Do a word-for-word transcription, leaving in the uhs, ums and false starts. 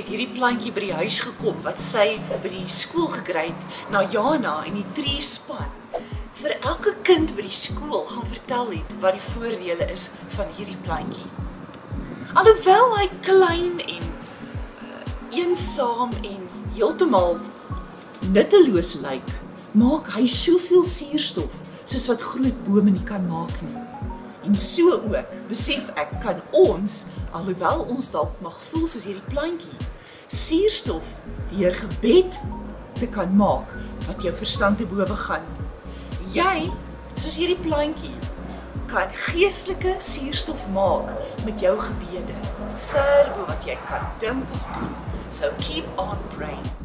het hierdie plantjie by die huis gekom wat sy by die skool gekry het, na Jana en die tree span. Vir elke kind by die skool gaan vertel het wat die voordele is van hierdie plantjie. Alhoewel hy klein en uh, eensaam en heeltemal nutteloos lyk, maak hy soveel suurstof soos wat groot bome nie kan maak nie. En so ook, besef ek, kan ons, alhoewel ons dalk mag voel soos hierdie plantjie, suurstof deur gebed te kan maak wat jou verstand te bowe gaan. Jy, soos hierdie plantjie, kan geestelike suurstof maak met jou gebede, ver bo wat jy kan dink of doen. So keep on praying.